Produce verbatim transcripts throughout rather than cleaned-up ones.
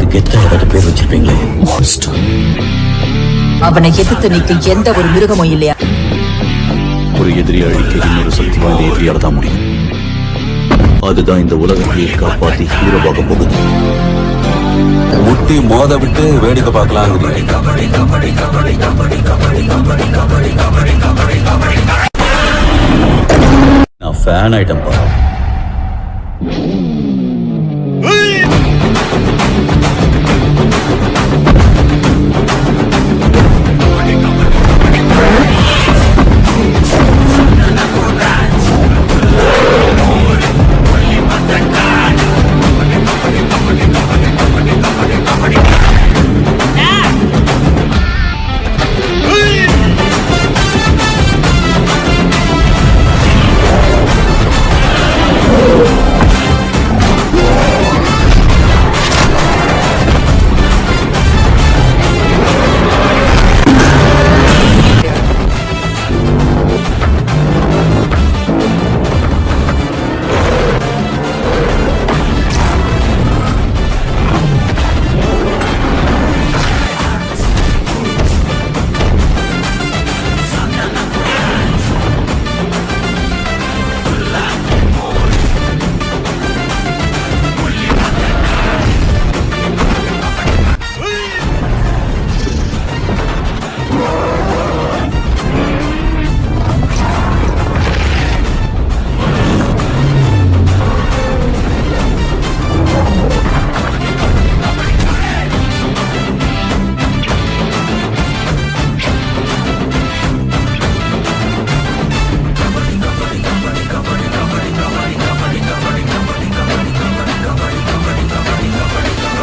கெத்த ஏதாவது பேர் வச்சிருப்பீங்களே. மான்ஸ்டர். அவனை எதிர்த்து நிற்க எந்த ஒரு மிருகமும் இல்லையா? ஒரு எதிரி அழிக்க இன்னொரு சக்தி வாய்ந்த எதிரியால தான் முடியும். அதுதான் இந்த உலகத்தையே காப்பாத்தி ஹீரோவாக போகுது. முட்டி மோத விட்டு வேடிக்கை பார்க்கலாம். நான் ஃபேன் ஆயிட்டேன் பா.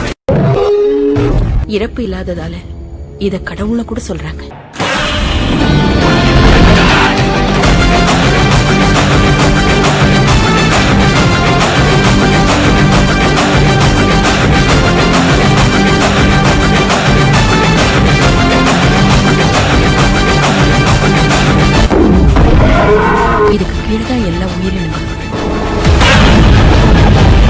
இறப்பு இல்லாததால இத கடவுள்னு கூட சொல்றாங்க.